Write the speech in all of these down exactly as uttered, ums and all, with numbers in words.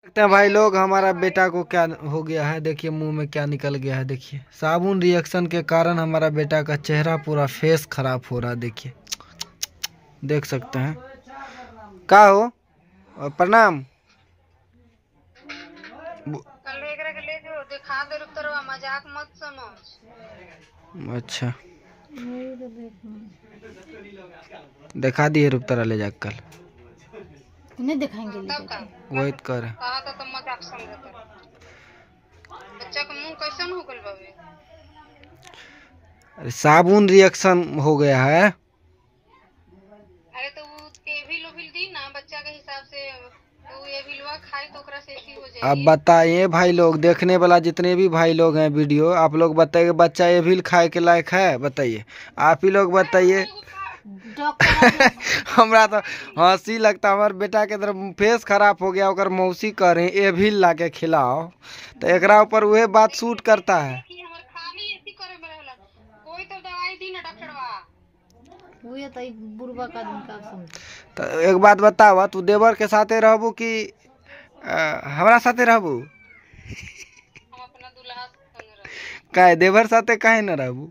देखते हैं भाई लोग हमारा बेटा को क्या हो गया है। देखिए मुंह में क्या निकल गया है। देखिए साबुन रिएक्शन के कारण हमारा बेटा का चेहरा पूरा फेस खराब हो रहा है। देखिए देख सकते हैं। का हो प्रणाम। मजाक मत समझ। अच्छा दिखा दिए रुपतरा ले जा कल नहीं दिखाएंगे वही तो कर तो मजाक समझते बच्चा का मुंह कैसन हो गल बाबे। अरे साबुन रिएक्शन हो गया है। अरे तो वो एविल ओविल दी ना बच्चा के हिसाब से तो एविलवा खाई तो ओकरा से ही हो जाएगी। अब बताइए भाई लोग देखने वाला जितने भी भाई लोग हैं वीडियो आप लोग बताइए बच्चा एविल खाए के लायक है। बताइए आप ही लोग बताइए। हमरा तो हंसी लगता हमारे बेटा के तरफ फेस खराब हो गया ओकर मौसी कह रहे एविल ला के खिलाओ तो एकरा ऊपर वह बात सूट करता है। तो एक बात बतावा तू देवर के साथे रहबू कि हमरा साथे रहबू। काहे देवर साथे काहे न रहबू।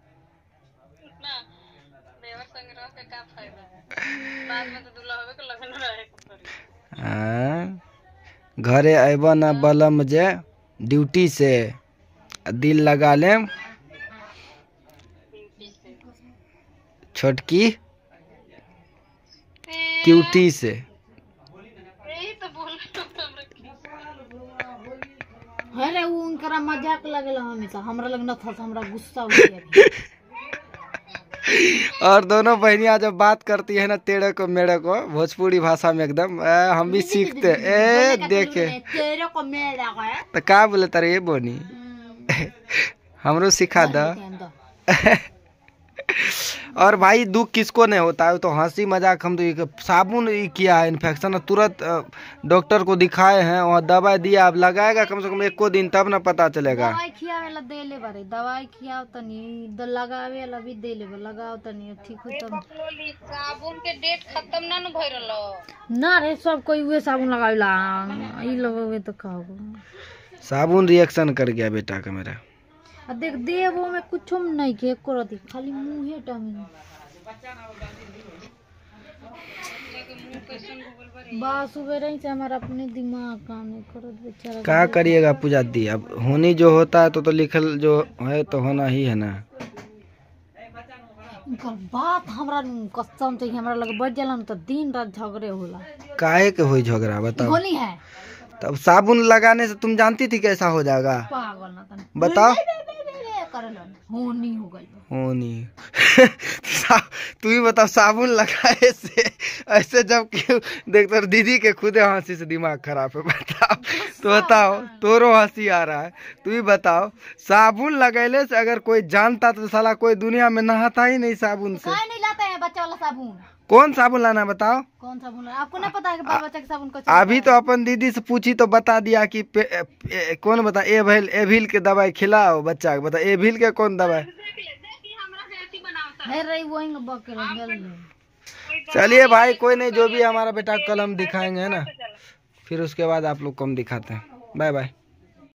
घरे अबा न बलम जे ड्यूटी से दिल लगा ले छोटकी क्यूटी से। अरे वो उनकरा मजाक लगेला हमेशा हमरा लग न था हमरा गुस्सा हो गया। और दोनों बहनियां जब बात करती है ना तेरे को मेरे को भोजपुरी भाषा में एकदम हम भी सीखते ए देखे तेरे को मेरा तो का बोले तारे ये बोनी हमरो सिखा दा। और भाई दुख किसको नहीं होता है तो हंसी मजाक हम तो साबुन किया है इन्फेक्शन तुरंत डॉक्टर को दिखाए हैं और दवाई दिया अब लगाएगा कम से कम एक को दिन तब ना पता चलेगा। दवाई खियावेला दे ले बारे दवाई खियाओ तनी द लगावेला भी दे ले लगाओ तनी ठीक हो तब। साबुन के डेट खत्म ना न भइ रहलो ना रे सब कोई उहे साबुन लगावेला ई लगोगे तो का होगा। साबुन रिएक्शन कर गया बेटा का मेरा। देख देवो में कुछ नहीं के एको रती खाली मुंह टंगी बस सुबह से हमारा अपने दिमाग काम नहीं करो बेचारा। क्या करिएगा पूजा दी अब होनी जो होता है तो तो लिखल जो है तो होना ही है ना। बात हमरा कसम से हमरा लगे बढ़ जाला तो दिन रात झगड़े होला। काहे के होई झगड़ा बताओ। होली है तब साबुन लगाने से तुम जानती थी कैसा हो जाएगा पागल ना बताओ। होनी हो गई होनी तू ही बताओ साबुन लगाए से ऐसे जब क्यों देख तो दीदी के खुदे हंसी से दिमाग खराब है। बताओ तो बताओ तोरो हंसी आ रहा है तू ही बताओ साबुन लगैले से अगर कोई जानता तो साला कोई दुनिया में नहाता ही नहीं साबुन से। नहीं लाते हैं बच्चा वाला साबुन। कौन साबुन लाना बताओ। कौन साबुन आपको नहीं पता है कि बाल बच्चा के साबुन को अभी तो अपन दीदी से पूछी तो बता दिया कि पे, ए, कौन बता एविल एविल के दवाई खिलाओ बच्चा को बता एविल के कौन दवाई। चलिए भाई कोई नहीं जो भी हमारा बेटा कलम दिखाएंगे ना फिर उसके बाद आप लोग कम दिखाते हैं। Bye bye.